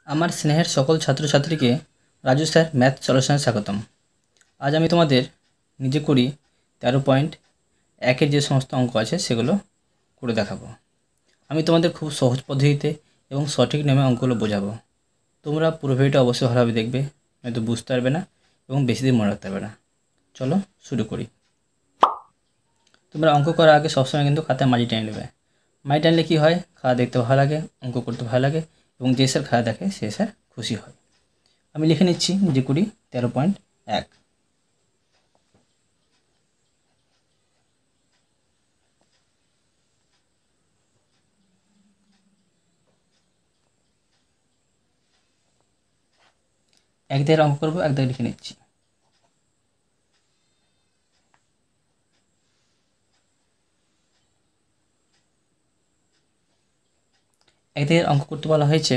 আমার স্নেহের সকল ছাত্রছাত্রীকে রাজু স্যার ম্যাথ সলিউশনে স্বাগতম। আজ আমি তোমাদের নিজে করি 13.1-এর যে সমস্ত অঙ্ক আছে সেগুলো করে দেখাবো। আমি তোমাদের খুব সহজ পদ্ধতিতে এবং সঠিক নিয়মে অঙ্কগুলো বোঝাবো। তোমরা পুরো ভিডিওটা অবশ্যই ভালোভাবে দেখবে, নয়তো বুঝতে পারবে না এবং বেশি দিন মনে রাখতে পারবে না। চলো শুরু করি। তোমরা অঙ্ক করার আগে সবসময় কিন্তু খাতায় মাটি টেনে নেবে। মাটি টানলে কী হয়, খাতা দেখতে ভালো লাগে, অঙ্ক করতে ভালো লাগে এবং যে স্যার খাতা দেখে সে স্যার খুশি হয়। আমি লিখে নিচ্ছি নিজে করি 13.1। এক দাগের অঙ্ক করবো, এক দাগে লিখে নিচ্ছি। এক দাগের অঙ্ক করতে বলা হয়েছে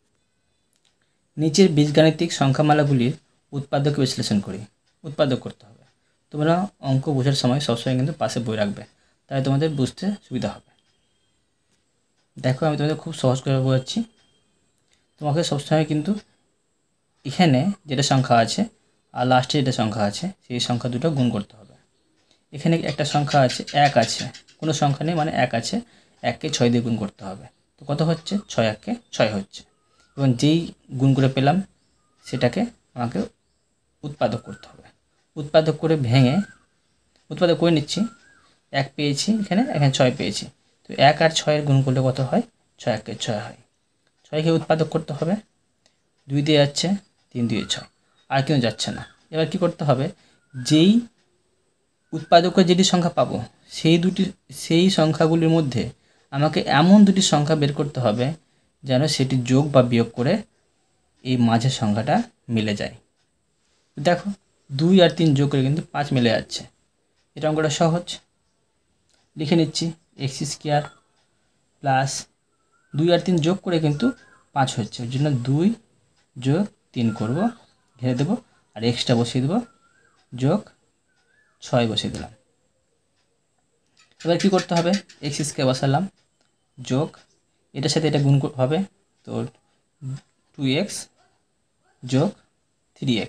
নিচের বীজগাণিতিক সংখ্যামালাগুলির উৎপাদক বিশ্লেষণ করি। উৎপাদক করতে হবে। তোমরা অঙ্ক বোঝার সময় সবসময় কিন্তু পাশে বই রাখবে, তাই তোমাদের বুঝতে সুবিধা হবে। দেখো আমি তোমাদের খুব সহজ করে বোঝাচ্ছি। তোমাকে সবসময় কিন্তু এখানে যেটা সংখ্যা আছে আর লাস্টে যেটা সংখ্যা আছে সেই সংখ্যা দুটো গুণ করতে হবে। এখানে একটা সংখ্যা আছে, এক আছে, কোনো সংখ্যা নেই মানে এক আছে, এককে 6 দিয়ে গুণ করতে হবে। তো কত হচ্ছে? 6 এককে 6 হচ্ছে। এবং যেই গুণ করে পেলাম সেটাকে আমাকে উৎপাদক করতে হবে। উৎপাদক করে ভেঙে উৎপাদক করে নিচ্ছি। এক পেয়েছি, এখানে 6 পেয়েছি। তো 1 আর 6-এর গুণ করলে কত হয়? 6 এককে 6 হয়। 6কে উৎপাদক করতে হবে। 2 দিয়ে যাচ্ছে, 3 দিয়ে 6, আর কিন্তু যাচ্ছে না। এবার কি করতে হবে? যেই উৎপাদকের যেটি সংখ্যা পাবো সেই সংখ্যাগুলির মধ্যে আমাকে এমন দুটি সংখ্যা বের করতে হবে যেন সেটি যোগ বা বিয়োগ করে এই মাঝের সংখ্যাটা মিলে যায়। দেখো 2 আর 3 যোগ করে কিন্তু 5 মিলে যাচ্ছে। এটা অঙ্কটা সহজ। লিখে নিচ্ছি x² প্লাস 2 আর 3 যোগ করে কিন্তু 5 হচ্ছে, ওই জন্য 2 যোগ 3 করবো, ঘিরে দেবো, আর এক্সটা বসিয়ে দেবো, যোগ 6 বসিয়ে দিলাম। এবার কী করতে হবে? x² বসালাম, যোগ এটার সাথে এটা গুণ হবে, তো 2x যোগ 3x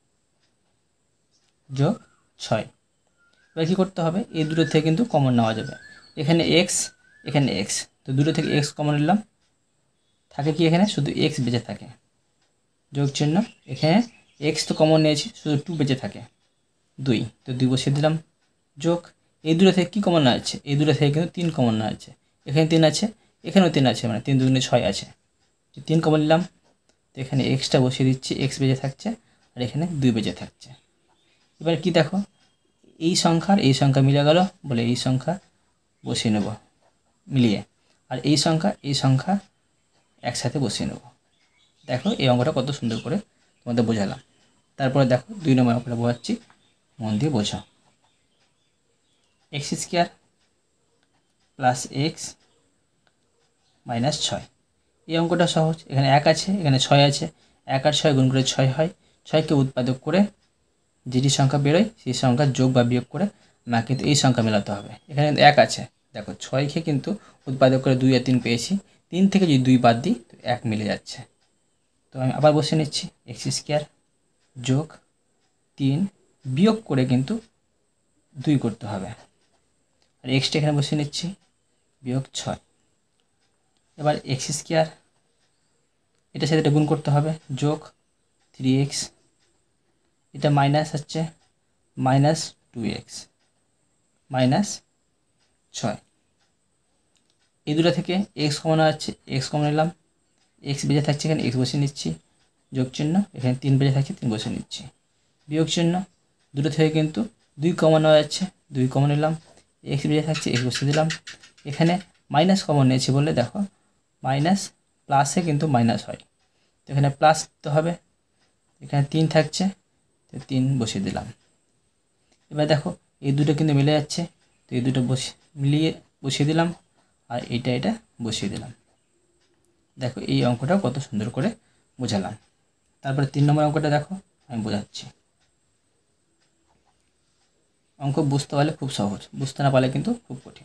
যোগ 6। এবার কী করতে হবে? এই দুটো থেকে কিন্তু কমন নেওয়া যাবে। এখানে x, এখানে x, তো দুটো থেকে x কমন নিলাম, থাকে কি এখানে শুধু x বেঁচে থাকে, যোগ চিহ্ন। এখানে x তো কমন নিয়েছি, শুধু 2 বেঁচে থাকে, 2, তো 2 বসিয়ে দিলাম, যোগ এই দুটো থেকে কী কমন নেওয়া যাচ্ছে? এই দুটো থেকে কিন্তু 3 কমন নেওয়া যাচ্ছে। এখানে 3 আছে, এখানেও 3 আছে, মানে 3 2 6 আছে, 3 কমন নিলাম। তো এখানে এক্সটা বসিয়ে দিচ্ছি, এক্স বেঁচে থাকছে, আর এখানে 2 বেঁচে থাকছে। এবার কি দেখো, এই সংখ্যার এই সংখ্যা মিলে গেল বলে এই সংখ্যা বসিয়ে নেব মিলিয়ে, আর এই সংখ্যা একসাথে বসিয়ে নেব। দেখো এই অঙ্কটা কত সুন্দর করে তোমাদের বোঝালাম। তারপরে দেখো 2 নম্বর অঙ্কটা বোঝাচ্ছি, মন দিয়ে বোঝাও। x² plus x minus 6। এই অঙ্কটা সহজ। এখানে 1 আছে, এখানে 6 আছে, 1 আর 6 গুণ করে 6 হয়। 6কে উৎপাদক করে যেটি সংখ্যা বেরোয় সেই সংখ্যা যোগ বা বিয়োগ করে আমাকে কিন্তু এই সংখ্যা মেলাতে হবে। এখানে 1 আছে, দেখো 6কে কিন্তু উৎপাদক করে 2 আর 3 পেয়েছি, 3 থেকে যদি 2 বাদ দিই তো 1 মিলে যাচ্ছে। তো আমি আবার বসে নিচ্ছি x² যোগ 3 বিয়োগ করে কিন্তু 2 করতে হবে, আর এক্সটা এখানে বসে নিচ্ছি, বিয়োগ 6। এবার x² এটার সাথে এটা গুণ করতে হবে, যোগ 3x, এটা মাইনাস হচ্ছে, মাইনাস 2x মাইনাস 6। এই দুটো থেকে x কমন আছে, x কমন নিলাম, x বেঁচে থাকছে, এখানে x বসিয়ে নিচ্ছি, যোগ চিহ্ন, এখানে 3 বেঁচে থাকছে, 3 বসিয়ে নিচ্ছি, বিয়োগ চিহ্ন। দুটো থেকে কিন্তু 2 কমন নেওয়া যাচ্ছে, 2 কমন নিলাম, x বেঁচে থাকছে, x বসিয়ে দিলাম। এখানে মাইনাস কমন নিয়েছি বলে দেখো মাইনাস প্লাসে কিন্তু মাইনাস হয়, তো এখানে প্লাস দিতে হবে। এখানে 3 থাকছে, তো 3 বসিয়ে দিলাম। এবার দেখো এই দুটো কিন্তু মিলে যাচ্ছে, তো এই দুটো মিলিয়ে বসিয়ে দিলাম, আর এটা বসিয়ে দিলাম। দেখো এই অঙ্কটা কত সুন্দর করে বোঝালাম। তারপরে 3 নম্বর অঙ্কটা দেখো, আমি বোঝাচ্ছি। অঙ্ক বুঝতে পারলে খুব সহজ, বুঝতে না পারলে কিন্তু খুব কঠিন।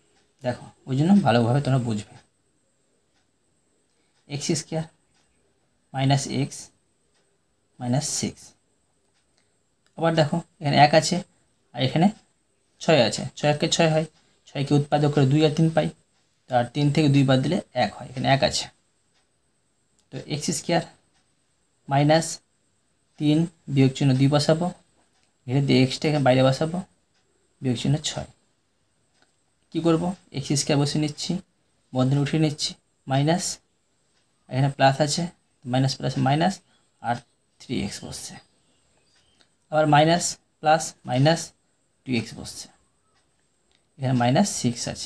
দেখো ওই জন্য ভালোভাবে তোমরা বুঝবে। x² minus x minus 6। আবার দেখো এখানে 1 আছে আর এখানে 6 আছে, 6 একে 6 হয়, 6কে উৎপাদক করে 2 আর 3 পাই, আর 3 থেকে 2 বাদ দিলে 1 হয়, এখানে 1 আছে। তো এক্স স্কোয়ার মাইনাস 3 বিয়োগ চিহ্ন 2 বসাবো, ঘিরে দিয়ে এক্সটা এখানে বাইরে বসাবো, বিয়োগ চিহ্ন 6। কী করবো, এক্স স্কোয়ার বসে নিচ্ছি, বন্ধনী উঠিয়ে নিচ্ছি, মাইনাস এখানে প্লাস আছে, মাইনাস প্লাস মাইনাস, আর 3x বসছে, আবার মাইনাস প্লাস মাইনাস 2x বসছে, এখানে মাইনাস 6 আছে।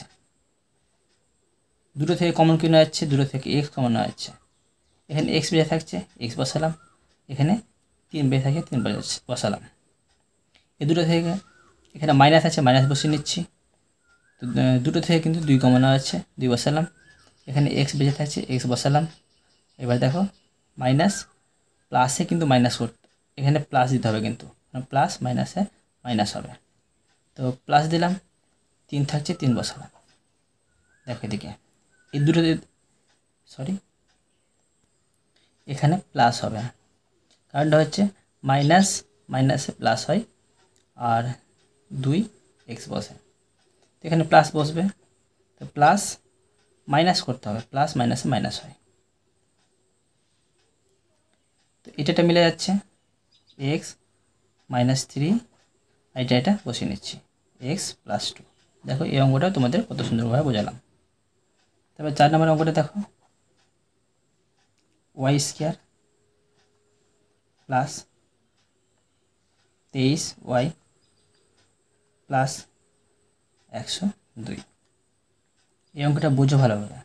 দুটো থেকে কমন কিনে যাচ্ছে, দুটো থেকে এক্স কমন যাচ্ছে, এখানে এক্স বেঁচে থাকছে, এক্স বসালাম, এখানে 3 বেঁচে থাকে, 3 বসালাম। এই দুটো থেকে এখানে মাইনাস আছে, মাইনাস বসিয়ে নিচ্ছি, তো দুটো থেকে কিন্তু 2 কমন আছে, 2 বসালাম, এখানে এক্স বেঁচে থাকছে, এক্স বসালাম। এবার দেখো মাইনাস প্লাসে কিন্তু মাইনাস করতে, এখানে প্লাস দিতে হবে, কিন্তু প্লাস মাইনাসে মাইনাস হবে, তো প্লাস দিলাম, 3 থাকছে, 3 বসালাম। দেখো এদিকে এই দুটো এখানে প্লাস হবে, কারণটা হচ্ছে মাইনাস মাইনাসে প্লাস হয় আর 2x বসে, তো এখানে প্লাস বসবে, তো প্লাস মাইনাস করতে হবে, প্লাস মাইনাসে মাইনাস হয়, তো এটা মিলে যাচ্ছে, এক্স মাইনাস 3, আর এটা বসিয়ে নিচ্ছি, এক্স প্লাস 2। দেখো এই অঙ্কটা তোমাদের কত সুন্দরভাবে বোঝালাম। তারপর 4 নম্বর অঙ্কটা দেখো, Y square plus 23y plus 102। এই অঙ্কটা বুঝো ভালোভাবে।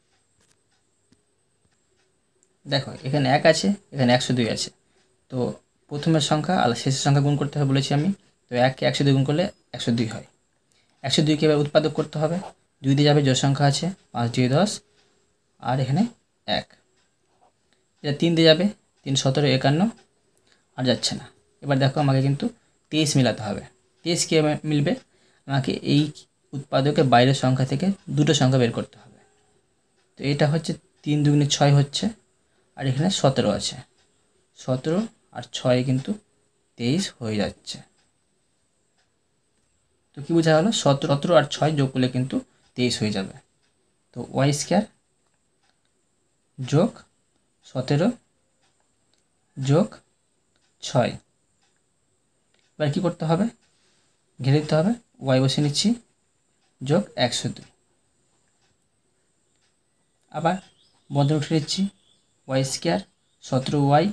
দেখো এখানে 1 আছে, এখানে 102 আছে, তো প্রথমের সংখ্যা আর শেষের সংখ্যা গুণ করতে হবে বলেছি আমি, তো 1কে 102 গুণ করলে 102 হয়, 102কে এবার উৎপাদক করতে হবে, 2 দিয়ে যাবে, জোড় সংখ্যা আছে 5 2 10, আর এখানে 1, এটা 3 দিয়ে যাবে, 3 17 51, আর যাচ্ছে না। এবার দেখো আমাকে কিন্তু 23 মেলাতে হবে, 23 কে মিলবে, আমাকে এই উৎপাদকের বাইরের সংখ্যা থেকে দুটো সংখ্যা বের করতে হবে, তো এটা হচ্ছে 3 2 6 হচ্ছে, আর এখানে 17 আছে, 17 আর 6 কিন্তু 23 হয়ে যাচ্ছে। তো কী বোঝা গেল, 17 আর 6 যোগ করলে কিন্তু 23 হয়ে যাবে। তো ওয়াই স্কোয়ার যোগ 17 যোগ 6, এবার কী করতে হবে, ঘিরে দিতে হবে, ওয়াই বসিয়ে নিচ্ছি, যোগ 102, আবার বন্ধনী উঠে নিচ্ছি, ওয়াই স্কোয়ার 17y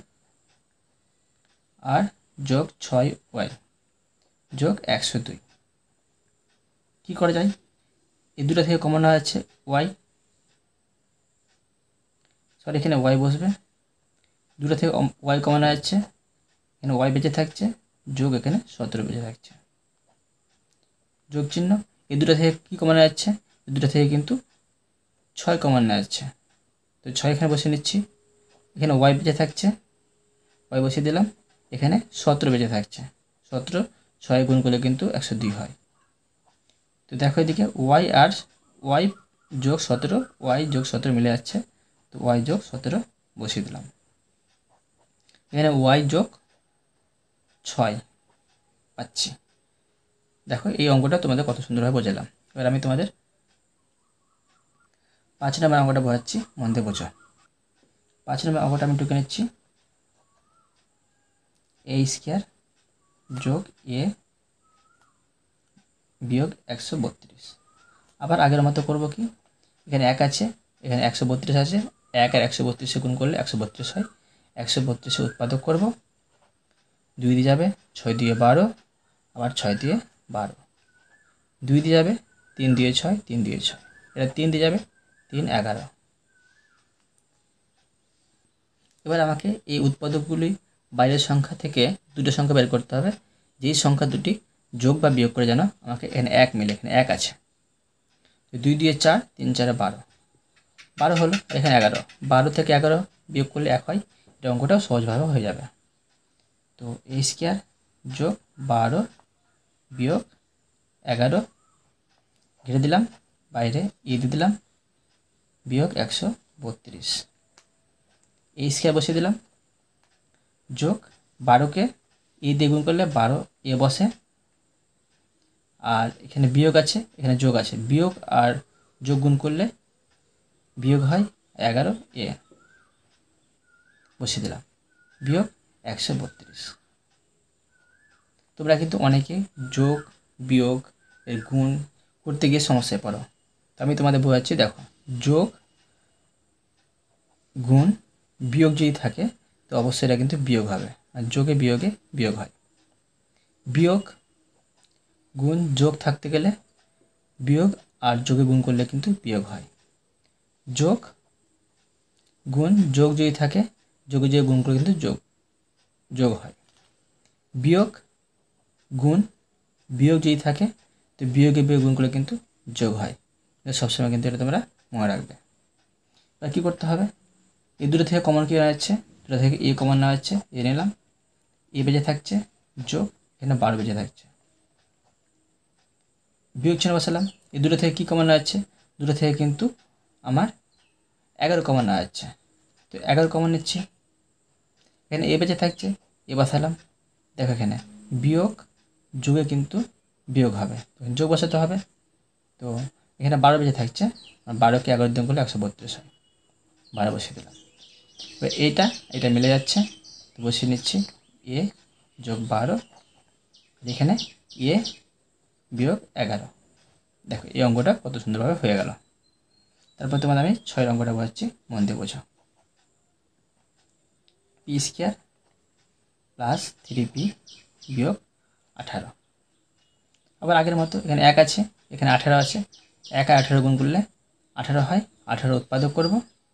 আর যোগ 6y যোগ 102। কী করা যায়, এই দুটো থেকে কমন আছে ওয়াই, এখানে ওয়াই বসবে, দুটো থেকে ওয়াই কমন যাচ্ছে, এখানে ওয়াই বেঁচে থাকছে, যোগ এখানে 17 বেঁচে থাকছে, যোগ চিহ্ন। এই দুটো থেকে কী কমন যাচ্ছে, এই দুটো থেকে কিন্তু 6 কমন যাচ্ছে, তো 6 এখানে বসিয়ে নিচ্ছি, এখানে ওয়াই বেঁচে থাকছে, ওয়াই বসিয়ে দিলাম, এখানে 17 বেঁচে থাকছে, 17 6 গুণ করলে কিন্তু 102 হয়। তো দেখো এদিকে ওয়াই আর ওয়াই যোগ 17, ওয়াই যোগ 17 মিলে যাচ্ছে, তো ওয়াই যোগ 17 বসিয়ে দিলাম, এখানে ওয়াই যোগ 6 পাচ্ছি। দেখো এই অঙ্কটা তোমাদের কত সুন্দরভাবে বোঝালাম। এবার আমি তোমাদের 5 নম্বর অঙ্কটা বোঝাচ্ছি, মন দিয়ে বোঝো। 5 নম্বর অঙ্কটা আমি টুকে নিচ্ছি, এ স্কোয়ার যোগ এ বিয়োগ 132। আবার আগের মতো করব কি, এখানে 1 আছে, এখানে 132 আছে, 1 আর 132 গুণ করলে 132 হয়, 132 উৎপাদক করব, 2 দিয়ে যাবে, 6 দিয়ে 12, আবার 6 দিয়ে 12, 2 দিয়ে যাবে, 3 দিয়ে 6, 3 দিয়ে 6, এটা 3 দিয়ে যাবে, 3 11। এবার আমাকে এই উৎপাদকগুলি বাইরের সংখ্যা থেকে দুটো সংখ্যা বের করতে হবে, যেই সংখ্যা দুটি যোগ বা বিয়োগ করে যেন আমাকে এখানে 1 মিলে, এখানে 1 আছে, 2 দিয়ে 4, 3 4 12, 12 হলো, এখানে 11, 12 থেকে 11 বিয়োগ করলে 1 হয়, এটা অঙ্কটাও সহজভাবে হয়ে যাবে। তো এ স্কোয়ার যোগ 12 বিয়োগ 11, ঘিরে দিলাম, বাইরে দিয়ে দিলাম, বিয়োগ 132। এ স্কোয়ার বসিয়ে দিলাম, যোগ 12কে এ দিয়ে গুণ করলে 12 এ বসে, আর এখানে বিয়োগ আছে, এখানে যোগ আছে, বিয়োগ আর যোগ গুণ করলে বিয়োগ হয় 11 এ বসিয়ে দিলাম, বিয়োগ 132। তোমরা কিন্তু অনেকে যোগ বিয়োগ এর গুণ করতে গিয়ে সমস্যায় পড়ো, তো আমি তোমাদের বোঝাচ্ছি। দেখো, যোগ গুণ বিয়োগ যদি থাকে তো অবশ্যই এটা কিন্তু বিয়োগ হবে, আর যোগে বিয়োগে বিয়োগ হয়। বিয়োগ গুণ যোগ থাকতে গেলে বিয়োগ, আর যোগে গুণ করলে কিন্তু বিয়োগ হয়। যোগ গুণ যোগ যদি থাকে, যোগে যোগে গুণ করে কিন্তু যোগ হয়। বিয়োগ গুণ বিয়োগ যদি থাকে তো বিয়োগে বিয়োগ গুণ করলে কিন্তু যোগ হয়। সবসময় কিন্তু এটা তোমরা মনে রাখবে। এবার কী করতে হবে, এই দুটো থেকে কমন কী নেওয়া যাচ্ছে, দুটো থেকে এ কমন নেওয়া যাচ্ছে, এ নিলাম, এ বেজে থাকছে, যোগ এখানে 12 বেজে থাকছে, বিয়োগ চিহ্ন বসালাম। এই দুটো থেকে কী কমন নেওয়া যাচ্ছে, দুটো থেকে কিন্তু আমার 11 কমন নেওয়া যাচ্ছে, তো 11 কমন নিচ্ছি, এখানে এ বেজে থাকছে, এ বসালাম। দেখো এখানে বিয়োগ যোগে কিন্তু বিয়োগ হবে, যোগ বসাতে হবে, তো এখানে 12 বেজে থাকছে, আর 12কে 11 দিয়ে করলে 132 হয়, 12 বসিয়ে দিলাম। এবার এটা মিলে যাচ্ছে, তো বসিয়ে নিচ্ছি, এ যোগ 12, এখানে এ বিয়োগ 11। দেখো এই অঙ্কটা কত সুন্দরভাবে হয়ে গেল। তারপর তোমাদের আমি 6 অঙ্কটা বোঝাচ্ছি, মন দিয়ে বোঝো। পি স্কোয়ার প্লাস 3p বিয়োগ 18। আবার আগের মতো এখানে 1 আছে, এখানে 18 আছে, 1 আর 18 গুণ করলে 18 হয়, 18 উৎপাদক করব,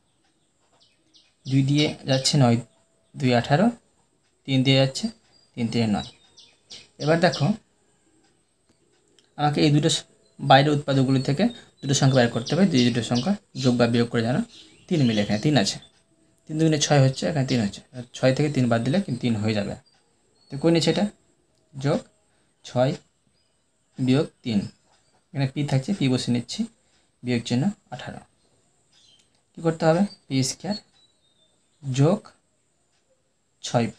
2 দিয়ে যাচ্ছে 9, 2 18, 3 দিয়ে যাচ্ছে 3 3 9। এবার দেখো আমাকে এই দুটো বাইরের উৎপাদকগুলি থেকে দুটো সংখ্যা বের করতে হবে, দুটো সংখ্যা যোগ বা বিয়োগ করে জানো 3 মিলে, এখানে 3 আছে, 3 দুগুণে 6 হচ্ছে, এখানে 3 হচ্ছে, 6 থেকে 3 বাদ দিলে কিন্তু 3 হয়ে যাবে। তো কই নিচ্ছে এটা, যোগ 6 বিয়োগ 3, এখানে পি থাকছে, পি বসে নিচ্ছি, বিয়োগ চিহ্ন 18। কী করতে হবে, পি স্কোয়ার যোগ 6p,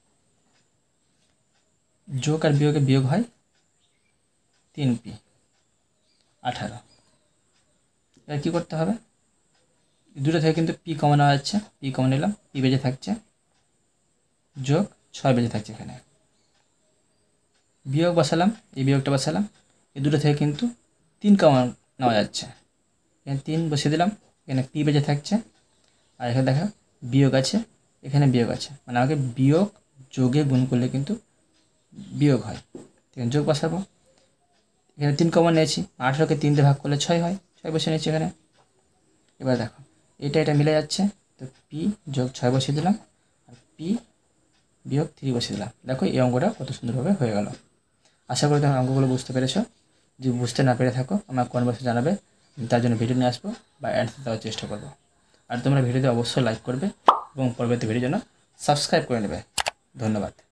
যোগ আর বিয়োগে বিয়োগ হয় 3p 18। এবার কী করতে হবে, দুটো থেকে কিন্তু পি কমন নেওয়া যাচ্ছে, পি কমন নিলাম, পি বেজে থাকছে, যোগ 6 বেজে থাকছে, এখানে বিয়োগ বসালাম, এই বিয়োগটা বসালাম, এই দুটো থেকে কিন্তু 3 কমন নেওয়া যাচ্ছে, এখানে 3 বসিয়ে দিলাম, এখানে পি বেজে থাকছে, আর এখানে দেখো বিয়োগ আছে, এখানে বিয়োগ আছে, মানে আমাকে বিয়োগ যোগে গুণ করলে কিন্তু বিয়োগ হয়, এখানে যোগ বসাবো, এখানে 3 কমন নিয়েছি, 18কে 3 দিয়ে ভাগ করলে 6 হয়, 6 বসে নিচ্ছি এখানে। এবার দেখো এটা মিলে যাচ্ছে, তো পি যোগ 6 বসিয়ে দিলাম, আর পি বিয়োগ 3 বসিয়ে দিলাম। দেখো এই অঙ্কটা কত সুন্দরভাবে হয়ে গেল। আশা করি তোমার অঙ্কগুলো বুঝতে পেরেছো। যদি বুঝতে না পেরে থাকো আমার কমেন্ট বক্সে জানাবে, তার জন্য ভিডিও নিয়ে আসবো বা অ্যান্সার দেওয়ার চেষ্টা করবো। আর তোমরা ভিডিওতে অবশ্যই লাইক করবে এবং পরবর্তী ভিডিওর জন্য সাবস্ক্রাইব করে নেবে। ধন্যবাদ।